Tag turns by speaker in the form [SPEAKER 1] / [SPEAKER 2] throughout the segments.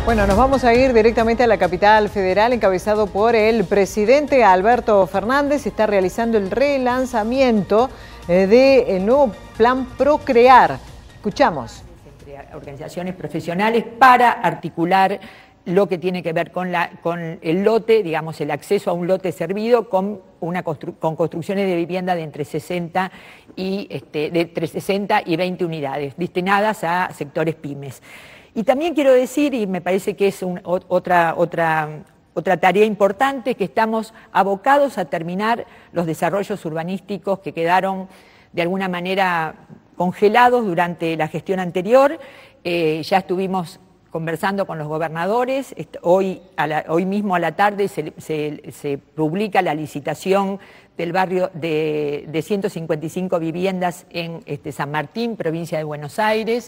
[SPEAKER 1] Bueno, nos vamos a ir directamente a la capital federal, encabezado por el presidente Alberto Fernández. Está realizando el relanzamiento del nuevo plan Procrear. Escuchamos.
[SPEAKER 2] Entre organizaciones profesionales para articular lo que tiene que ver con el lote, digamos, el acceso a un lote servido con construcciones de vivienda de entre 60 y 20 unidades, destinadas a sectores pymes. Y también quiero decir, y me parece que es otra tarea importante, que estamos abocados a terminar los desarrollos urbanísticos que quedaron de alguna manera congelados durante la gestión anterior. Ya estuvimos conversando con los gobernadores. Hoy mismo a la tarde se publica la licitación del barrio de 155 viviendas en San Martín, provincia de Buenos Aires,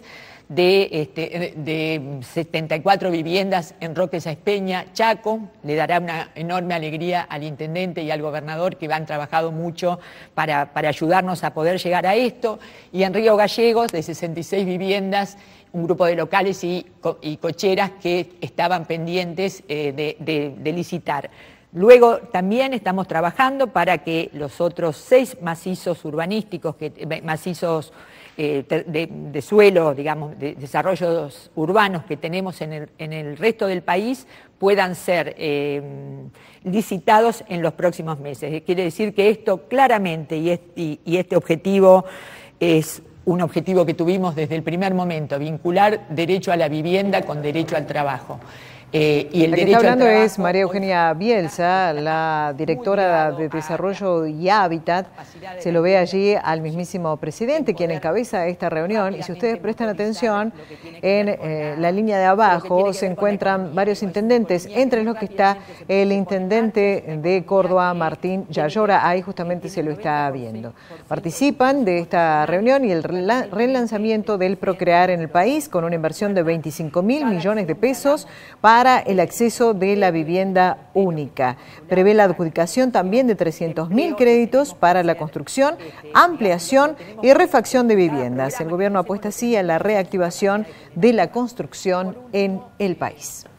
[SPEAKER 2] de 74 viviendas en Roque Sáenz Peña, Chaco. Le dará una enorme alegría al intendente y al gobernador, que han trabajado mucho para ayudarnos a poder llegar a esto. Y en Río Gallegos, de 66 viviendas, un grupo de locales y cocheras que estaban pendientes de licitar. Luego también estamos trabajando para que los otros 6 macizos urbanísticos, macizos de suelo, digamos, de desarrollos urbanos que tenemos en el resto del país, puedan ser licitados en los próximos meses. Quiere decir que esto claramente, y este objetivo es un objetivo que tuvimos desde el primer momento: vincular derecho a la vivienda con derecho al trabajo.
[SPEAKER 1] Y el la que está hablando es María Eugenia Bielsa, la directora de Desarrollo y Hábitat. Se lo ve allí al mismísimo presidente, quien encabeza esta reunión. Y si ustedes prestan atención, en la línea de abajo se encuentran varios intendentes, entre los que está el intendente de Córdoba, Martín Yayora. Ahí justamente se lo está viendo. Participan de esta reunión y el relanzamiento del Procrear en el país, con una inversión de 25.000 millones de pesos para el acceso de la vivienda única. Prevé la adjudicación también de 300.000 créditos para la construcción, ampliación y refacción de viviendas. El gobierno apuesta así a la reactivación de la construcción en el país.